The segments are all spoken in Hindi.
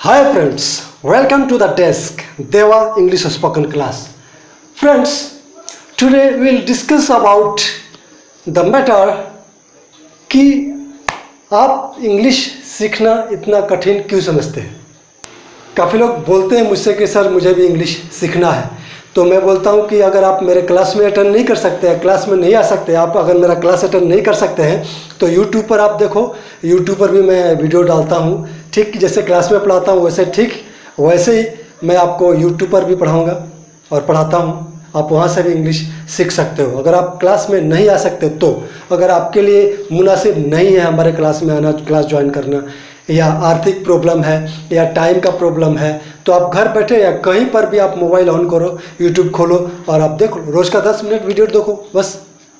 Hi friends, welcome to the desk Deva English spoken class. Friends, today we will discuss about the matter कि आप इंग्लिश सीखना इतना कठिन क्यों समझते हैं। काफ़ी लोग बोलते हैं मुझसे कि सर मुझे भी इंग्लिश सीखना है, तो मैं बोलता हूं कि अगर आप मेरे क्लास में अटेंड नहीं कर सकते हैं, क्लास में नहीं आ सकते, आप अगर मेरा क्लास अटेंड नहीं कर सकते हैं तो यूट्यूब पर आप देखो, यूट्यूब पर भी मैं वीडियो डालता हूं। ठीक जैसे क्लास में पढ़ाता हूं वैसे ही मैं आपको यूट्यूब पर भी पढ़ाऊँगा और पढ़ाता हूँ। आप वहाँ से भी इंग्लिश सीख सकते हो। अगर आप क्लास में नहीं आ सकते तो अगर आपके लिए मुनासिब नहीं है हमारे क्लास में आना, क्लास ज्वाइन करना, या आर्थिक प्रॉब्लम है या टाइम का प्रॉब्लम है, तो आप घर बैठे या कहीं पर भी आप मोबाइल ऑन करो, यूट्यूब खोलो और आप देखो, रोज़ का 10 मिनट वीडियो देखो बस।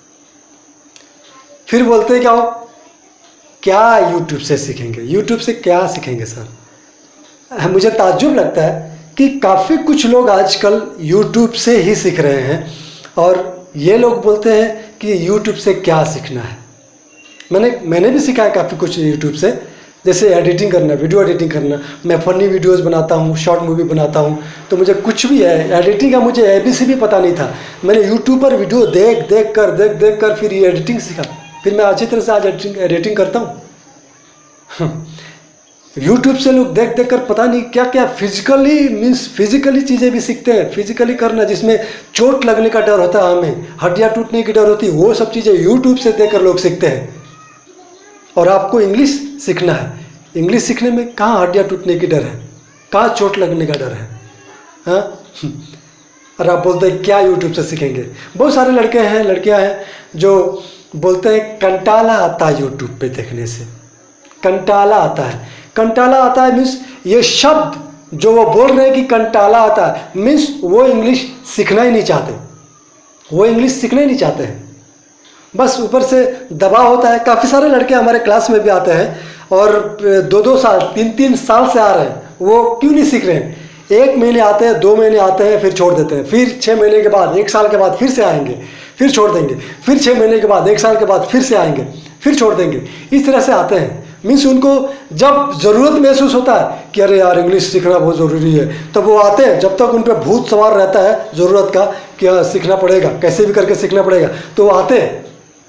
फिर बोलते क्या हो, क्या यूट्यूब से सीखेंगे, यूट्यूब से क्या सीखेंगे सर। मुझे ताज्जुब लगता है कि काफ़ी कुछ लोग आजकल यूट्यूब से ही सीख रहे हैं और ये लोग बोलते हैं कि यूट्यूब से क्या सीखना है। मैंने भी सीखा है काफ़ी कुछ यूट्यूब से, जैसे एडिटिंग करना, वीडियो एडिटिंग करना। मैं फ़नी वीडियोस बनाता हूँ, शॉर्ट मूवी बनाता हूँ, तो मुझे कुछ भी है एडिटिंग का मुझे ABC भी पता नहीं था। मैंने यूट्यूब पर वीडियो देख कर फिर ये एडिटिंग सीखा, फिर मैं अच्छी तरह से आज एडिटिंग करता हूँ। यूट्यूब से लोग देख कर पता नहीं क्या क्या फिजिकली चीज़ें भी सीखते हैं। फिजिकली करना, जिसमें चोट लगने का डर होता है, हमें हड्डियाँ टूटने की डर होती है, वो सब चीज़ें यूट्यूब से देख कर लोग सीखते हैं। और आपको इंग्लिश सीखना है, इंग्लिश सीखने में कहाँ हड्डियाँ टूटने की डर है, कहाँ चोट लगने का डर है, हाँ। और आप बोलते हैं क्या यूट्यूब से सीखेंगे। बहुत सारे लड़के हैं, लड़कियां हैं जो बोलते हैं कंटाला आता है यूट्यूब पे देखने से। कंटाला आता है मीन्स ये शब्द जो वो बोल रहे हैं कि कंटाला आता है मीन्स वो इंग्लिश सीखना ही नहीं चाहते, वो इंग्लिश सीखना ही नहीं चाहते हैं, बस ऊपर से दबाव होता है। काफ़ी सारे लड़के हमारे क्लास में भी आते हैं और 2-2 साल 3-3 साल से आ रहे हैं, वो क्यों नहीं सीख रहे हैं। 1 महीने आते हैं, 2 महीने आते हैं, फिर छोड़ देते हैं, फिर 6 महीने के बाद, 1 साल के बाद फिर से आएंगे, फिर छोड़ देंगे, फिर 6 महीने के बाद, 1 साल के बाद फिर से आएंगे, फिर छोड़ देंगे। इस तरह से आते हैं। मीन्स उनको जब ज़रूरत महसूस होता है कि अरे यार इंग्लिश सीखना बहुत ज़रूरी है, तब वो आते हैं। जब तक उन पर भूत सवार रहता है ज़रूरत का कि हाँ सीखना पड़ेगा, कैसे भी करके सीखना पड़ेगा, तो वो आते हैं।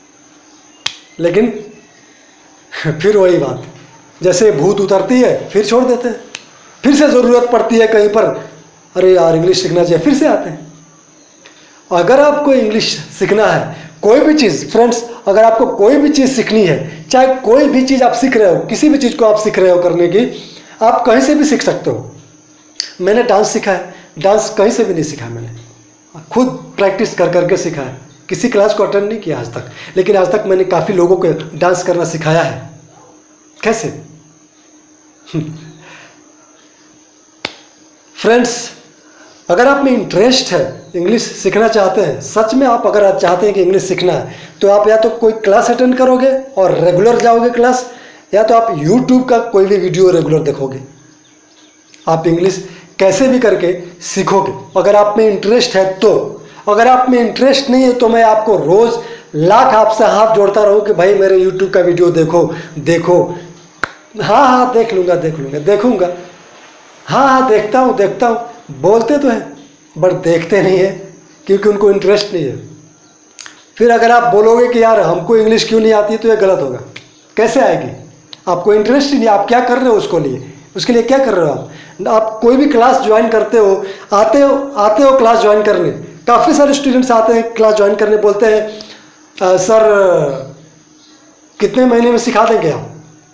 लेकिन फिर वही बात, जैसे भूत उतरती है फिर छोड़ देते हैं, फिर से ज़रूरत पड़ती है कहीं पर, अरे यार इंग्लिश सीखना चाहिए, फिर से आते हैं। अगर आपको इंग्लिश सीखना है, कोई भी चीज़, फ्रेंड्स अगर आपको कोई भी चीज़ सीखनी है, चाहे कोई भी चीज़ आप सीख रहे हो, किसी भी चीज़ को आप सीख रहे हो करने की, आप कहीं से भी सीख सकते हो। मैंने डांस सीखा है, डांस कहीं से भी नहीं सीखा, मैंने खुद प्रैक्टिस कर करके सीखा है, किसी क्लास को अटेंड नहीं किया आज तक, लेकिन आज तक मैंने काफ़ी लोगों को डांस करना सिखाया है। कैसे फ्रेंड्स, अगर आप में इंटरेस्ट है, इंग्लिश सीखना चाहते हैं, सच में आप अगर चाहते हैं कि इंग्लिश सीखना है, तो आप या तो कोई क्लास अटेंड करोगे और रेगुलर जाओगे क्लास, या तो आप यूट्यूब का कोई भी वीडियो रेगुलर देखोगे। आप इंग्लिश कैसे भी करके सीखोगे अगर आप में इंटरेस्ट है तो। अगर आप में इंटरेस्ट नहीं है तो मैं आपको रोज़ लाख आपसे हाथ जोड़ता रहूँ कि भाई मेरे यूट्यूब का वीडियो देखो। हाँ देखूँगा, हाँ देखता हूँ, बोलते तो हैं बट देखते नहीं है क्योंकि उनको इंटरेस्ट नहीं है। फिर अगर आप बोलोगे कि यार हमको इंग्लिश क्यों नहीं आती, तो ये गलत होगा। कैसे आएगी, आपको इंटरेस्ट ही नहीं, आप क्या कर रहे हो उसके लिए क्या कर रहे हो आप कोई भी क्लास ज्वाइन करते हो, आते हो क्लास ज्वाइन करने, काफ़ी सारे स्टूडेंट्स आते हैं क्लास ज्वाइन करने, बोलते हैं सर कितने महीने में सिखा देंगे आप।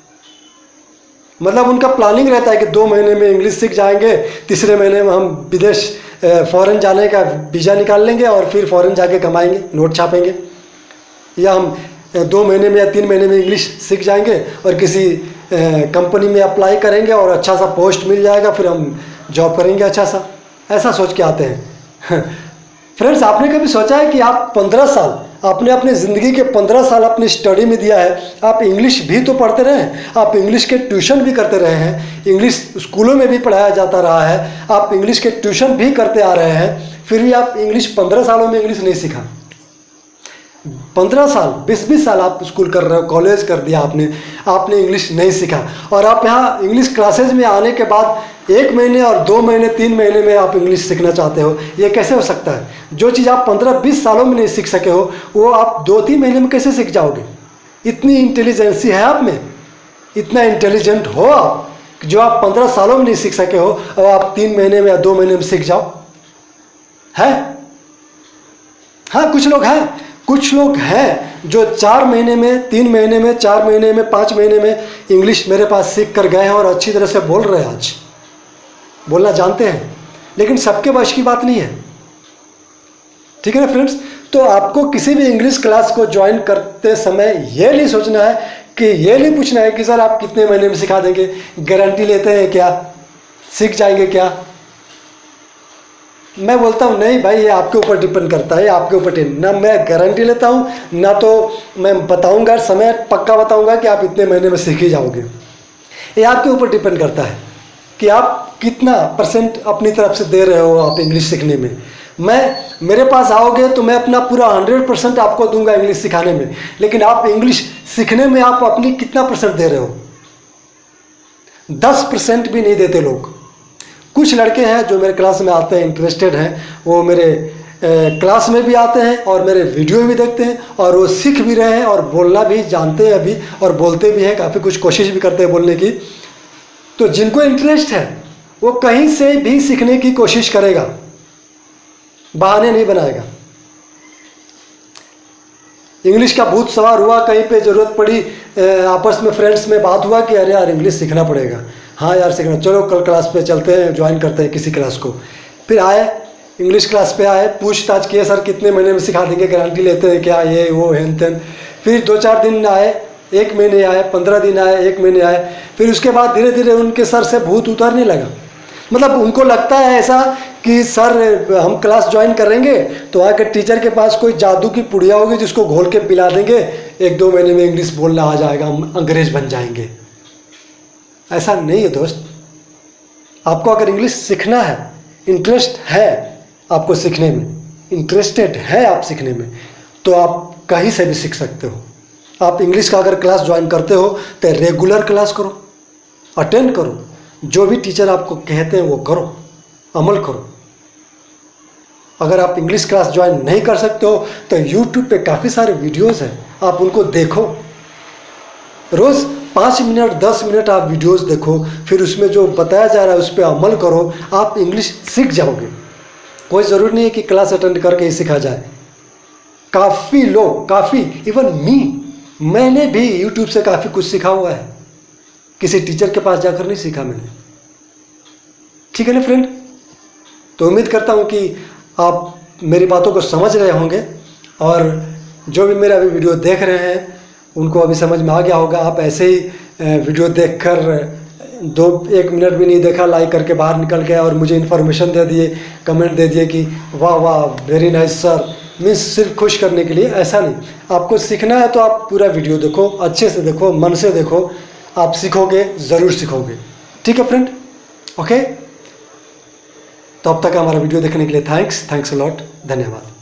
मतलब उनका प्लानिंग रहता है कि 2 महीने में इंग्लिश सीख जाएंगे, तीसरे महीने में हम विदेश फॉरेन जाने का वीज़ा निकाल लेंगे और फिर फॉरेन जाके कमाएंगे, नोट छापेंगे, या हम 2 महीने में या 3 महीने में इंग्लिश सीख जाएंगे और किसी कंपनी में अप्लाई करेंगे और अच्छा सा पोस्ट मिल जाएगा, फिर हम जॉब करेंगे अच्छा सा। ऐसा सोच के आते हैं। फ्रेंड्स, आपने कभी सोचा है कि आप 15 साल, आपने अपनी ज़िंदगी के 15 साल अपनी स्टडी में दिया है, आप इंग्लिश भी तो पढ़ते रहे हैं, आप इंग्लिश के ट्यूशन भी करते रहे हैं, इंग्लिश स्कूलों में भी पढ़ाया जाता रहा है, आप इंग्लिश के ट्यूशन भी करते आ रहे हैं, फिर भी आप इंग्लिश 15 सालों में इंग्लिश नहीं सीखा। 15 साल 20-20 साल आप स्कूल कर रहे हो, कॉलेज कर दिया आपने इंग्लिश नहीं सीखा, और आप यहाँ इंग्लिश क्लासेज में आने के बाद 1 महीने और 2 महीने 3 महीने में आप इंग्लिश सीखना चाहते हो। ये कैसे हो सकता है? जो चीज़ आप 15-20 सालों में नहीं सीख सके हो वो आप 2-3 महीने में कैसे सीख जाओगे? इतनी इंटेलिजेंसी है आप में, इतना इंटेलिजेंट हो आप, जो आप 15 सालों में नहीं सीख सके हो और आप 3 महीने में या 2 महीने में सीख जाओ? है? हाँ, कुछ लोग हैं जो 4 महीने में, 3 महीने में, 4 महीने में, 5 महीने में इंग्लिश मेरे पास सीख कर गए हैं और अच्छी तरह से बोल रहे हैं, आज बोलना जानते हैं। लेकिन सबके वश की बात नहीं है, ठीक है ना फ्रेंड्स? तो आपको किसी भी इंग्लिश क्लास को ज्वाइन करते समय ये नहीं सोचना है कि ये नहीं पूछना है कि सर आप कितने महीने में सिखा देंगे, गारंटी लेते हैं क्या, सीख जाएंगे क्या? मैं बोलता हूँ नहीं भाई, ये आपके ऊपर डिपेंड करता है, आपके ऊपर ना मैं गारंटी लेता हूँ ना तो मैं बताऊँगा, समय पक्का बताऊँगा कि आप इतने महीने में सीख ही जाओगे। ये आपके ऊपर डिपेंड करता है कि आप कितना % अपनी तरफ से दे रहे हो आप इंग्लिश सीखने में। मेरे पास आओगे तो मैं अपना पूरा 100% आपको दूंगा इंग्लिश सिखाने में, लेकिन आप इंग्लिश सीखने में आप अपनी कितना % दे रहे हो? 10% भी नहीं देते लोग। कुछ लड़के हैं जो मेरे क्लास में आते हैं, इंटरेस्टेड हैं, वो मेरे क्लास में भी आते हैं और मेरे वीडियो भी देखते हैं और वो सीख भी रहे हैं और बोलना भी जानते हैं अभी, और बोलते भी हैं, काफ़ी कुछ कोशिश भी करते हैं बोलने की। तो जिनको इंटरेस्ट है वो कहीं से भी सीखने की कोशिश करेगा, बहाने नहीं बनाएगा। इंग्लिश का भूत सवार हुआ, कहीं पे ज़रूरत पड़ी, आपस में फ्रेंड्स में बात हुआ कि अरे यार इंग्लिश सीखना पड़ेगा, हाँ यार सीखना, चलो कल क्लास पे चलते हैं, ज्वाइन करते हैं किसी क्लास को। फिर आए इंग्लिश क्लास पे आए, पूछताछ किए सर कितने महीने में सिखा देंगे, गारंटी लेते हैं क्या, ये वो हेन तेन। फिर 2-4 दिन आए, 1 महीने आए, 15 दिन आए, 1 महीने आए, फिर उसके बाद धीरे धीरे उनके सर से भूत उतरने लगा। मतलब उनको लगता है ऐसा कि सर हम क्लास ज्वाइन करेंगे तो आकर टीचर के पास कोई जादू की पुड़िया होगी जिसको घोल के पिला देंगे, 1-2 महीने में इंग्लिश बोलना आ जाएगा, हम अंग्रेज बन जाएंगे। ऐसा नहीं है दोस्त। आपको अगर इंग्लिश सीखना है, इंटरेस्ट है आपको सीखने में, इंटरेस्टेड है आप सीखने में, तो आप कहीं से भी सीख सकते हो। आप इंग्लिश का अगर क्लास ज्वाइन करते हो तो रेगुलर क्लास करो, अटेंड करो, जो भी टीचर आपको कहते हैं वो करो, अमल करो। अगर आप इंग्लिश क्लास ज्वाइन नहीं कर सकते हो तो यूट्यूब पे काफ़ी सारे वीडियोस हैं, आप उनको देखो। रोज़ 5 मिनट 10 मिनट आप वीडियोस देखो, फिर उसमें जो बताया जा रहा है उस पर अमल करो, आप इंग्लिश सीख जाओगे। कोई ज़रूरी नहीं है कि क्लास अटेंड करके ही सीखा जाए। काफ़ी लोग, इवन मैंने भी यूट्यूब से काफ़ी कुछ सीखा हुआ है, किसी टीचर के पास जाकर नहीं सीखा मैंने। ठीक है ना फ्रेंड? तो उम्मीद करता हूँ कि आप मेरी बातों को समझ रहे होंगे, और जो भी मेरा अभी वीडियो देख रहे हैं उनको अभी समझ में आ गया होगा। आप ऐसे ही वीडियो देखकर 1 मिनट भी नहीं देखा, लाइक करके बाहर निकल गए और मुझे इन्फॉर्मेशन दे दिए, कमेंट दे दिए कि वाह वाह वेरी नाइस सर, मीन्स सिर्फ खुश करने के लिए। ऐसा नहीं, आपको सीखना है तो आप पूरा वीडियो देखो, अच्छे से देखो, मन से देखो, आप सीखोगे, ज़रूर सीखोगे। ठीक है फ्रेंड? ओके, तो अब तक हमारा वीडियो देखने के लिए थैंक्स अ लॉट, धन्यवाद।